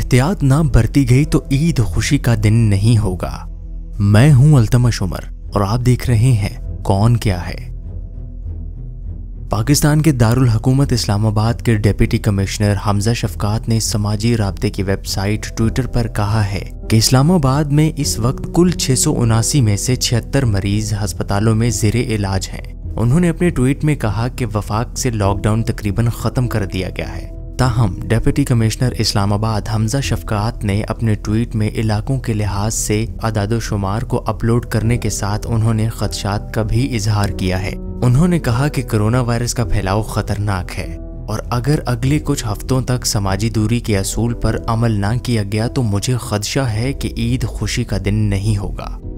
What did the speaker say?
एहतियात ना बरती गई तो ईद खुशी का दिन नहीं होगा। मैं हूं अल्तमश उमर और आप देख रहे हैं कौन क्या है। पाकिस्तान के दारुल हुकूमत इस्लामाबाद के डिप्टी कमिश्नर हमजा शफकात ने समाजी राब्ते की वेबसाइट ट्विटर पर कहा है कि इस्लामाबाद में इस वक्त कुल 679 में से 76 मरीज अस्पतालों में ज़ेरे इलाज हैं। उन्होंने अपने ट्वीट में कहा कि वफाक से लॉकडाउन तकरीबन ख़त्म कर दिया गया है। ताहम डिप्टी कमिश्नर इस्लामाबाद हमजा शफकात ने अपने ट्वीट में इलाकों के लिहाज से अदाद-ओ-शुमार को अपलोड करने के साथ उन्होंने खदशात का भी इजहार किया है। उन्होंने कहा कि कोरोना वायरस का फैलाव खतरनाक है और अगर अगले कुछ हफ्तों तक समाजी दूरी के असूल पर अमल ना किया गया तो मुझे खदशा है कि ईद खुशी का दिन नहीं होगा।